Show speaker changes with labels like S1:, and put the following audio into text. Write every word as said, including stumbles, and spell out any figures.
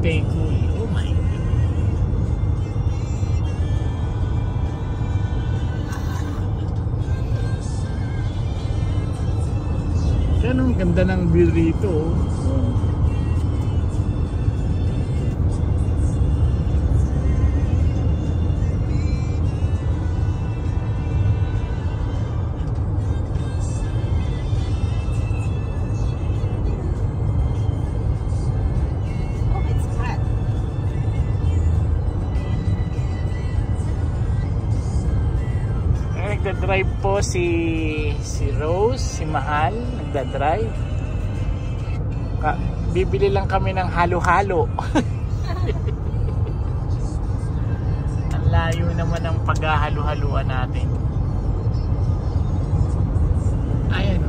S1: stay cool. Oh my God. Yan ang ganda ng view rito. Oh. Nagda-drive po si si Rose, si Mahal, nagda-drive. Bibili lang kami ng halo-halo. Ang layo naman ng paghahalo-haluan natin. Ayan,